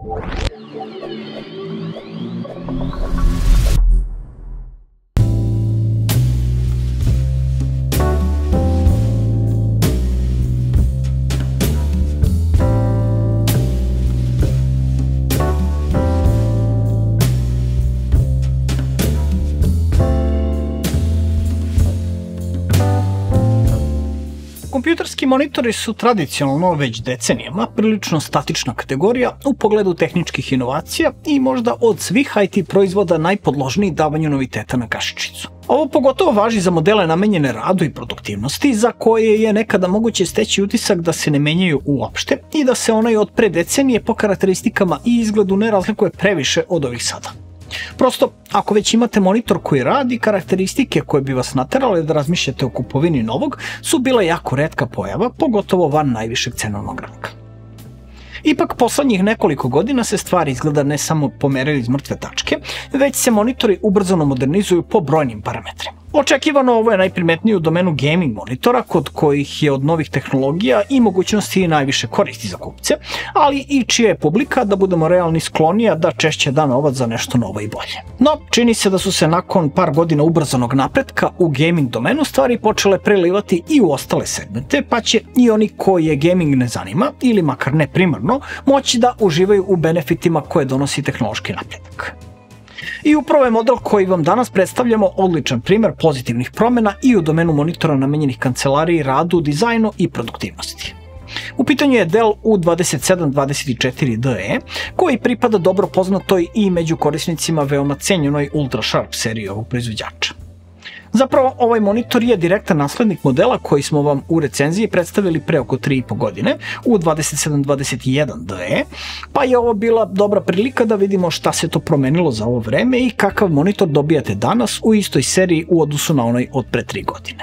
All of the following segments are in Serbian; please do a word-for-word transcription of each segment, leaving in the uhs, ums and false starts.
Kompjuterski monitori su tradicionalno već decenijama prilično statična kategorija u pogledu tehničkih inovacija i možda od svih I T proizvoda najpodložniji davanju noviteta na kašičicu. Ovo pogotovo važi za modele namenjene radu i produktivnosti, za koje je nekada moguće steći utisak da se ne menjaju uopšte i da se onaj od pre decenije po karakteristikama i izgledu ne razlikuje previše od ovih sada. Prosto, ako već imate monitor koji radi, karakteristike koje bi vas naterale da razmišljate o kupovini novog su bila jako retka pojava, pogotovo van najvišeg cenovnog ranga. Ipak, poslednjih nekoliko godina se stvari izgleda ne samo pomeraju iz mrtve tačke, već se monitori ubrzano modernizuju po brojnim parametrima. Očekivano, ovo je najprimetnije u domenu gaming monitora, kod kojih je od novih tehnologija i mogućnosti najviše koristi za kupce, ali i čija je publika, da budemo realni, sklonija da češće da novac za nešto novo i bolje. No, čini se da su se nakon par godina ubrzanog napretka u gaming domenu stvari počele prelivati i u ostale segmente, pa će i oni koje gaming ne zanima, ili makar ne primarno, moći da uživaju u benefitima koje donosi tehnološki napredak. I upravo je model koji vam danas predstavljamo odličan primer pozitivnih promjena i u domenu monitora namenjenih kancelariji, radu, dizajnu i produktivnosti. U pitanju je Dell U dvadeset sedam dvadeset četiri D E, koji pripada dobro poznatoj i među korisnicima veoma cenjenoj UltraSharp seriji ovog proizvođača. Zapravo, ovaj monitor je direktan naslednik modela koji smo vam u recenziji predstavili pre oko tri i po godine, U dvadeset sedam dvadeset jedan D E, pa je ovo bila dobra prilika da vidimo šta se to promenilo za ovo vreme i kakav monitor dobijate danas u istoj seriji u odnosu na onaj od pre tri godine.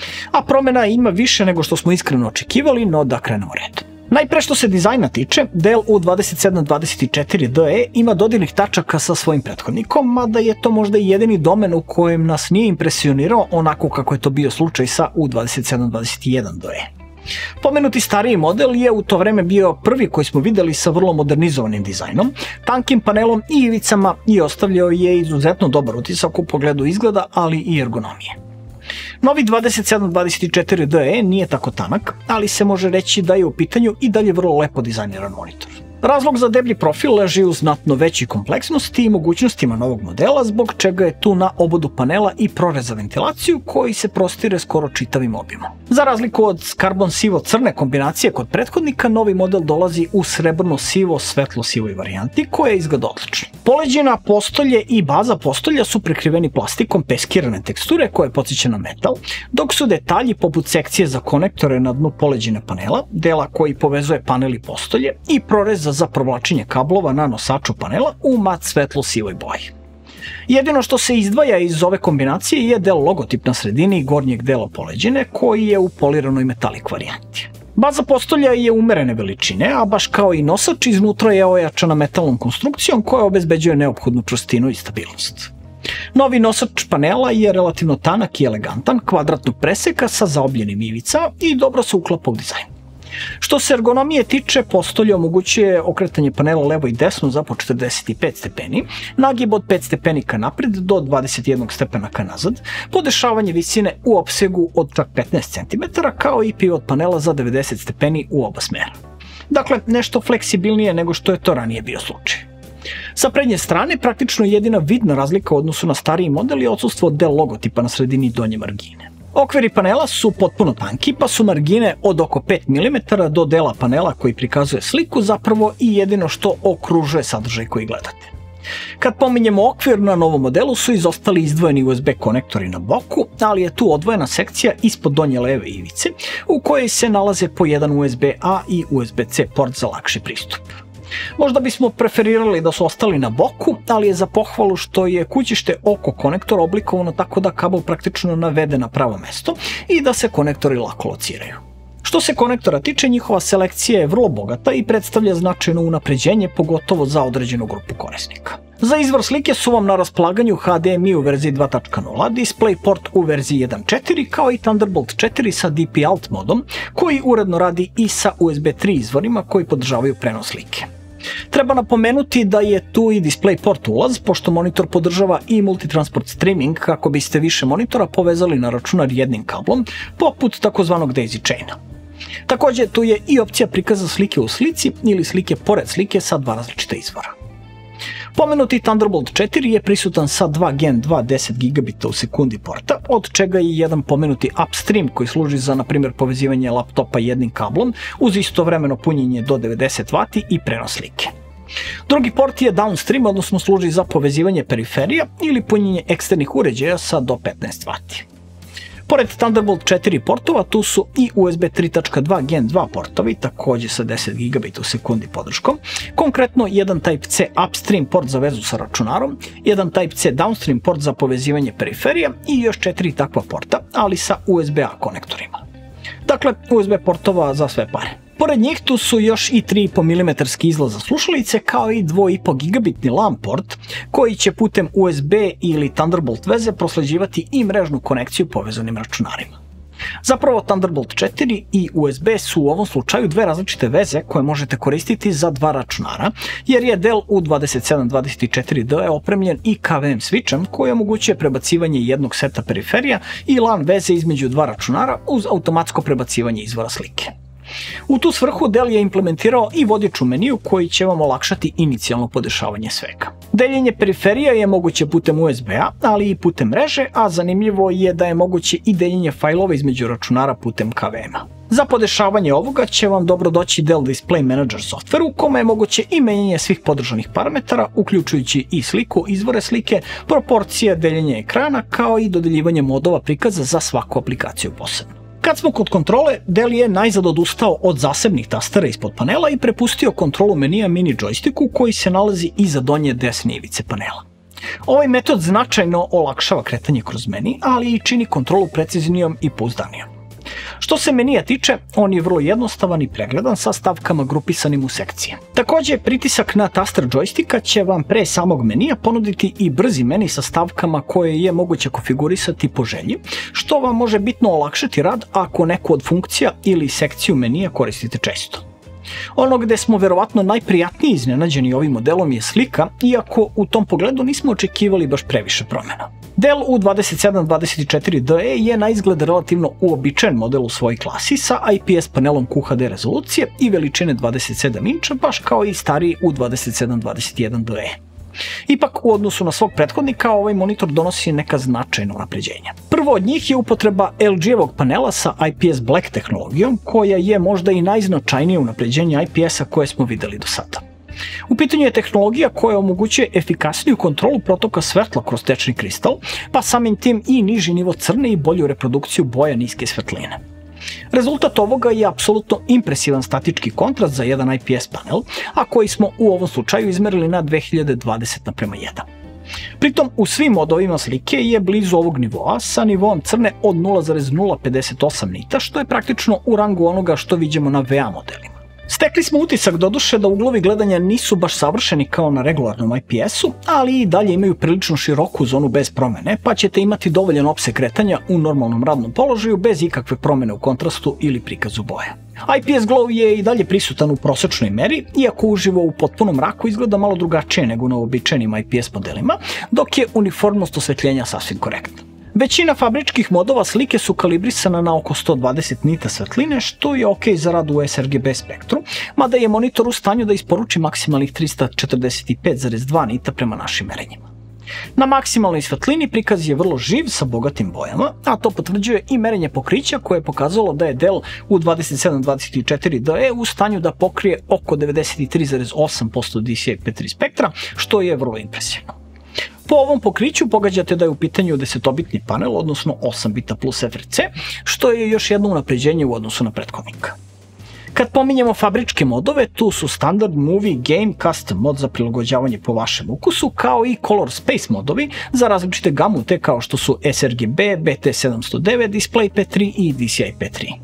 A promjena ima više nego što smo iskreno očekivali, no da krenemo redom. Najpre što se dizajna tiče, Dell U dvadeset sedam dvadeset četiri D E ima dodirnih tačaka sa svojim prethodnikom, mada je to možda i jedini domen u kojem nas nije impresionirao onako kako je to bio slučaj sa U dvadeset sedam dvadeset jedan D E. Pomenuti stariji model je u to vreme bio prvi koji smo videli sa vrlo modernizovanim dizajnom, tankim panelom i ivicama i ostavljao je izuzetno dobar utisak u pogledu izgleda, ali i ergonomije. Novi dvadeset sedam dvadeset četiri D E nije tako tanak, ali se može reći da je u pitanju i dalje vrlo lepo dizajniran monitor. Razlog za deblji profil leži u znatno većoj kompleksnosti i mogućnostima novog modela, zbog čega je tu na obodu panela i prorez za ventilaciju koji se prostire skoro čitavim obimom. Za razliku od karbon sivo-crne kombinacije kod prethodnika, novi model dolazi u srebrno-sivo svetlo-sivoj varijanti koja izgleda odlično. Poleđina, postolje i baza postolja su prekriveni plastikom peskirane teksture koja podsjeća na metal, dok su detalji poput sekcije za konektore na dnu poleđine panela, dela koji povezuje panel i postolje i prorez za provlačenje kablova na nosaču panela u mat svetlo-sivoj boji. Jedino što se izdvaja iz ove kombinacije je Dell logotip na sredini gornjeg dela poleđine koji je u poliranoj metalik varijanti. Baza postolja je umerene veličine, a baš kao i nosač, iznutra je ojačana metalnom konstrukcijom koja obezbeđuje neophodnu čvrstinu i stabilnost. Novi nosač panela je relativno tanak i elegantan, kvadratnog preseka sa zaobljenim ivicama i dobro se uklapa u dizajn. Što se ergonomije tiče, postolje omogućuje okretanje panela levo i desno za po četrdeset pet stepeni, nagib od pet stepenika napred do dvadeset jedan stepenika nazad, podešavanje visine u opsegu od čak petnaest centimetara, kao i pivot panela za devedeset stepeni u oba smera. Dakle, nešto fleksibilnije nego što je to ranije bio slučaj. Sa prednje strane, praktično jedina vidna razlika u odnosu na stariji model je odsustvo Dell logotipa na sredini donje margine. Okviri panela su potpuno tanki, pa su margine od oko pet milimetara do dela panela koji prikazuje sliku zapravo i jedino što okružuje sadržaj koji gledate. Kad pominjemo okvir, na novom modelu su izostali izdvojeni U S B konektori na boku, ali je tu odvojena sekcija ispod donje leve ivice u kojoj se nalaze po jedan U S B A i U S B C port za lakši pristup. Možda bismo preferirali da su ostali na boku, ali je za pohvalu što je kućište oko konektora oblikovano tako da kabel praktično navede na pravo mesto i da se konektori lako lociraju. Što se konektora tiče, njihova selekcija je vrlo bogata i predstavlja značajno unapređenje, pogotovo za određenu grupu korisnika. Za izvor slike su vam na raspolaganju H D M I u verziji dva tačka nula, DisplayPort u verziji jedan tačka četiri kao i Thunderbolt četiri sa D P Alt modom, koji uredno radi i sa U S B tri izvorima koji podržavaju prenos slike. Treba napomenuti da je tu i DisplayPort ulaz, pošto monitor podržava i multitransport streaming kako biste više monitora povezali na računar jednim kablom, poput takozvanog daisy chaina. Takođe, tu je i opcija prikaza slike u slici ili slike pored slike sa dva različita izvora. Pomenuti Thunderbolt četiri je prisutan sa dva Gen dva deset gigabita u sekundi porta, od čega je jedan pomenuti upstream koji služi za, na primjer, povezivanje laptopa jednim kablom uz istovremeno punjenje do devedeset vati i prenos slike. Drugi port je downstream, odnosno služi za povezivanje periferija ili punjenje eksternih uređaja sa do petnaest vati. Pored Thunderbolt četiri portova, tu su i U S B tri tačka dva Gen dva portovi, takođe sa deset gigabita u sekundi podrškom, konkretno jedan Type-C upstream port za vezu sa računarom, jedan Type-C downstream port za povezivanje periferija i još četiri takva porta, ali sa U S B A konektorima. Dakle, U S B portova za sve pare. Pored njih tu su još i tri i po milimetarski izlaz za slušalice, kao i dva i po gigabitni LAN port koji će putem U S B ili Thunderbolt veze prosleđivati i mrežnu konekciju povezanim računarima. Zapravo Thunderbolt četiri i U S B su u ovom slučaju dve različite veze koje možete koristiti za dva računara, jer je Dell U dvadeset sedam dvadeset četiri D opremljen i K V M switchem koji omogućuje prebacivanje jednog seta periferija i LAN veze između dva računara uz automatsko prebacivanje izvora slike. U tu svrhu Dell je implementirao i vodič u meniju koji će vam olakšati inicijalno podešavanje svega. Deljenje periferija je moguće putem U S B A, ali i putem mreže, a zanimljivo je da je moguće i deljenje fajlova između računara putem K V M-a. Za podešavanje ovoga će vam dobro doći Dell Display Manager software u kome je moguće i menjanje svih podržanih parametara, uključujući i sliku, izvore slike, proporcije, deljenje ekrana, kao i dodeljivanje modova prikaza za svaku aplikaciju posebno. Kad smo kod kontrole, Dell je najzad odustao od zasebnih tastera ispod panela i prepustio kontrolu menija mini joysticku koji se nalazi iza donje desne ivice panela. Ovaj metod značajno olakšava kretanje kroz meni, ali i čini kontrolu preciznijom i pouzdanijom. Što se menija tiče, on je vrlo jednostavan i pregledan sa stavkama grupisanim u sekcije. Takođe, pritisak na taster džojstika će vam pre samog menija ponuditi i brzi meni sa stavkama koje je moguće konfigurisati po želji, što vam može bitno olakšati rad ako neku od funkcija ili sekciju menija koristite često. Ono gde smo verovatno najprijatnije iznenađeni ovim modelom je slika, iako u tom pogledu nismo očekivali baš previše promjena. Dell U dvadeset sedam dvadeset četiri D E je na izgled relativno uobičajen model u svojoj klasi sa I P S panelom Q H D rezolucije i veličine dvadeset sedam inča, baš kao i stariji U dvadeset sedam dvadeset jedan D E. Ipak, u odnosu na svog prethodnika, ovaj monitor donosi neka značajna unapređenja. Prvo od njih je upotreba L G-evog panela sa I P S Black tehnologijom, koja je možda i najznačajnije unapređenje I P S-a koje smo videli do sada. U pitanju je tehnologija koja omogućuje efikasniju kontrolu protoka svetla kroz tečni kristal, pa samim tim i niži nivo crne i bolju reprodukciju boja niske svetline. Rezultat ovoga je apsolutno impresivan statički kontrast za jedan I P S panel, a koji smo u ovom slučaju izmerili na dve hiljade dvadeset naprema jedan. Pritom, u svim modovima slike je blizu ovog nivoa sa nivoom crne od nula zarez nula pedeset osam nita, što je praktično u rangu onoga što vidimo na V A modelima. Stekli smo utisak doduše da uglovi gledanja nisu baš savršeni kao na regularnom I P S-u, ali i dalje imaju prilično široku zonu bez promene, pa ćete imati dovoljan opseg kretanja u normalnom radnom položaju bez ikakve promene u kontrastu ili prikazu boja. I P S glow je i dalje prisutan u prosečnoj meri, iako uživo u potpunom mraku izgleda malo drugačije nego na uobičajenim I P S modelima, dok je uniformnost osvetljenja sasvim korektna. Većina fabričkih modova slike su kalibrisana na oko sto dvadeset nita svetline, što je ok za rad u s R G B spektru, mada je monitor u stanju da isporuči maksimalnih trista četrdeset pet zarez dva nita prema našim merenjima. Na maksimalnoj svetlini prikaz je vrlo živ sa bogatim bojama, a to potvrđuje i merenje pokrića koje je pokazalo da je Dell U dvadeset sedam dvadeset četiri D E u stanju da pokrije oko devedeset tri zarez osam posto D C I P tri spektra, što je vrlo impresivno. Po ovom pokriću pogađate da je u pitanju desetobitni panel, odnosno osam bita plus F R C, što je još jedno unapređenje u odnosu na prethodnika. Kad pominjemo fabričke modove, tu su Standard, Movie, Game, Custom mod za prilagođavanje po vašem ukusu, kao i Color Space modovi za različite gamute kao što su s R G B, B T sedamsto devet, Display P tri i D C I P tri.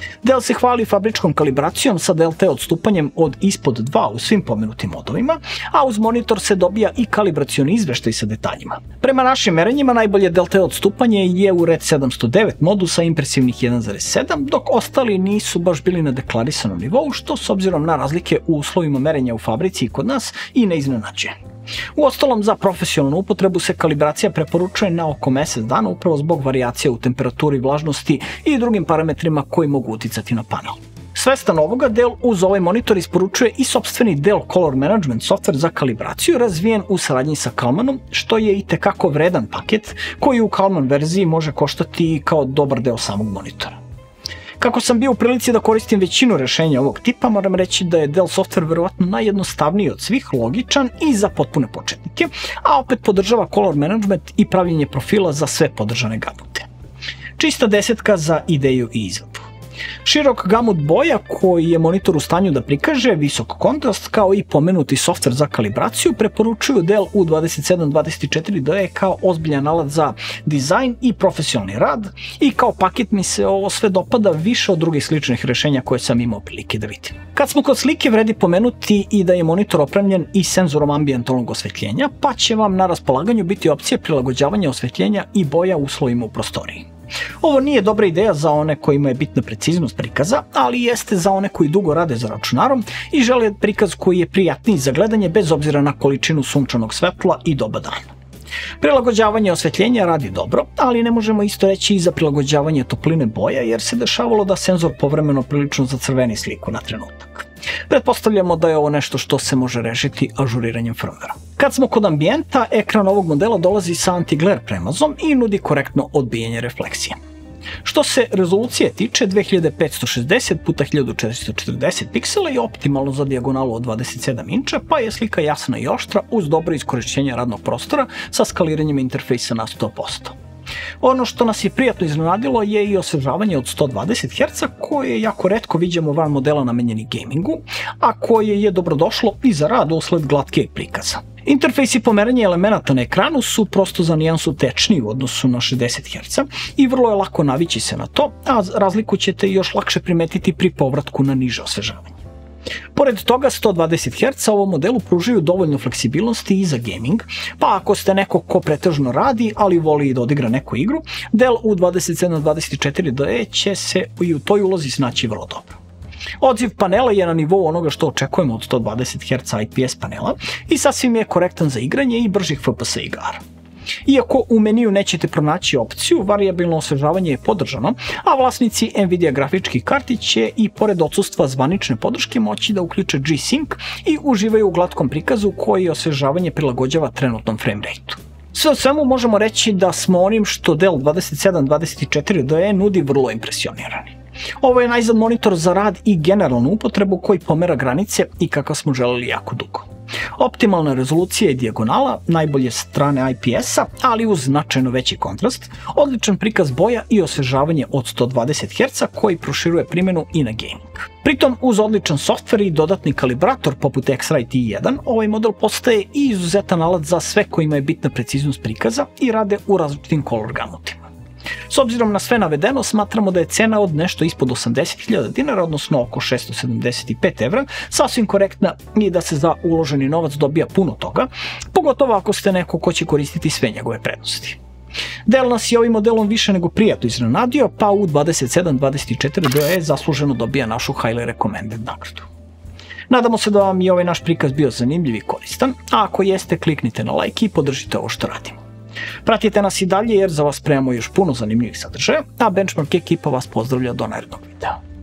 Dell se hvali fabričkom kalibracijom sa Del T odstupanjem od ispod dva u svim pomenutim modovima, a uz monitor se dobija i kalibracioni izveštaj sa detaljima. Prema našim merenjima najbolje Del T odstupanje je u Red sedamsto devet modu sa impresivnih jedan zarez sedam, dok ostali nisu baš bili na deklarisanom nivou, što s obzirom na razlike u uslovima merenja u fabrici i kod nas i ne iznenađuje. Uostalom, za profesionalnu upotrebu se kalibracija preporučuje na oko mesec dana upravo zbog varijacija u temperaturi, vlažnosti i drugim parametrima koji mogu uticati na panel. Svestan ovoga, Dell uz ovaj monitor isporučuje i sopstveni Dell Color Management software za kalibraciju razvijen u saradnji sa Calmanom, što je i tekako vredan paket koji u Calman verziji može koštati kao dobar deo samog monitora. Kako sam bio u prilici da koristim većinu rešenja ovog tipa, moram reći da je Dell software verovatno najjednostavniji od svih, logičan i za potpune početnike, a opet podržava color management i pravljenje profila za sve podržane gamute. Čista desetka za ideju i izvedbu. Širok gamut boja koji je monitor u stanju da prikaže, visok kontrast kao i pomenuti software za kalibraciju preporučuju Dell U dvadeset sedam dvadeset četiri D E kao ozbiljan alat za dizajn i profesionalni rad i kao paket mi se ovo sve dopada više od drugih sličnih rešenja koje sam imao prilike da vidim. Kad smo kod slike, vredi pomenuti i da je monitor opremljen i senzorom ambijentalnog osvetljenja, pa će vam na raspolaganju biti opcija prilagođavanja osvetljenja i boja uslovima u prostoriji. Ovo nije dobra ideja za one kojima je bitna preciznost prikaza, ali jeste za one koji dugo rade za računarom i žele prikaz koji je prijatniji za gledanje bez obzira na količinu sunčanog svetla i doba dana. Prilagođavanje osvetljenja radi dobro, ali ne možemo isto reći i za prilagođavanje topline boja, jer se dešavalo da senzor povremeno prilično zacrveni sliku na trenutak. Pretpostavljamo da je ovo nešto što se može rešiti ažuriranjem firmwarea. Kad smo kod ambijenta, ekran ovog modela dolazi sa anti-glare premazom i nudi korektno odbijanje refleksije. Što se rezolucije tiče, dve hiljade petsto šezdeset puta hiljadu četiristo četrdeset piksela je optimalno za dijagonalu od dvadeset sedam inča, pa je slika jasna i oštra uz dobro iskorišćenje radnog prostora sa skaliranjem interfejsa na sto posto. Ono što nas je prijatno iznenadilo je i osvežavanje od sto dvadeset herca koje jako retko viđamo van modela namenjeni gamingu, a koje je dobrodošlo i za rad usled glatkijeg prikaza. Interfejsi pomeranja elemenata na ekranu su prosto za nijansu tečniji u odnosu na šezdeset herca i vrlo je lako navići se na to, a razliku ćete još lakše primetiti pri povratku na niže osvežavanje. Pored toga, sto dvadeset herca ovom modelu pružaju dovoljno fleksibilnosti i za gaming, pa ako ste neko ko pretežno radi, ali voli da odigra neku igru, Dell U dvadeset sedam dvadeset četiri D E će se i u toj ulozi snaći vrlo dobro. Odziv panela je na nivou onoga što očekujemo od sto dvadeset herca I P S panela i sasvim je korektan za igranje i bržih F P S igara. Iako u meniju nećete pronaći opciju, varijabilno osvežavanje je podržano, a vlasnici Nvidia grafičkih karti će i pored odsustva zvanične podrške moći da uključe G-Sync i uživaju u glatkom prikazu koji osvežavanje prilagođava trenutnom frame rateu. Sve o svemu možemo reći da smo onim što Dell dvadeset sedam dvadeset četiri D E nudi vrlo impresionirani. Ovo je najzad monitor za rad i generalnu upotrebu koji pomera granice i kakav smo želeli jako dugo. Optimalna rezolucija je dijagonala, najbolje strane I P S-a, ali uz značajno veći kontrast, odličan prikaz boja i osvežavanje od sto dvadeset herca koji proširuje primjenu i na gaming. Pritom, uz odličan softver i dodatni kalibrator poput X-Rite T jedan, ovaj model postaje i izuzetan alat za sve kojima je bitna preciznost prikaza i rade u različitim color gamutima. S obzirom na sve navedeno, smatramo da je cena od nešto ispod osamdeset hiljada dinara, odnosno oko šessto sedamdeset pet evra, sasvim korektna i da se za uloženi novac dobija puno toga, pogotovo ako ste neko ko će koristiti sve njegove prednosti. Dell nas je ovim modelom više nego prijatno iznenadio, pa U dvadeset sedam dvadeset četiri D E zasluženo dobija našu highly recommended nagradu. Nadamo se da vam je ovaj naš prikaz bio zanimljiv i koristan, a ako jeste, kliknite na like i podržite ovo što radimo. Pratite nas i dalje jer za vas spremamo još puno zanimljivih sadržaja, a Benchmark ekipa vas pozdravlja do narednog videa.